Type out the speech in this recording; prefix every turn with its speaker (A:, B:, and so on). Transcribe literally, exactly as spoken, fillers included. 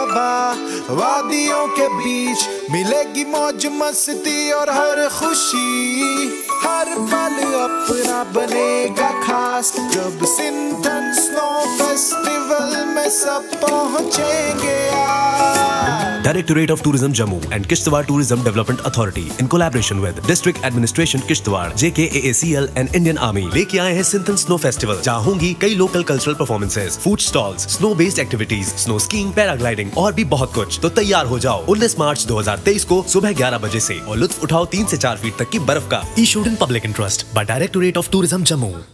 A: हवा, वादियों के बीच मिलेगी मौज मस्ती और हर खुशी। हर पल अपना बनेगा खास जब सिंथन स्नो फेस्टिवल में सब पहुंचेंगे यार।
B: Directorate of Tourism Jammu and Kishtwar Tourism Development Authority in collaboration with District Administration Kishtwar, J K A A C L and Indian Army लेके आए हैं सिंथन स्नो फेस्टिवल, जहाँ होंगी कई local cultural performances, food stalls, snow based activities, snow skiing, paragliding और भी बहुत कुछ। तो तैयार हो जाओ उन्नीस मार्च दो हज़ार तेईस को सुबह ग्यारह बजे से और लुत्फ उठाओ तीन से चार फीट तक की बर्फ का। Issued in public interest by directorate of tourism Jammu.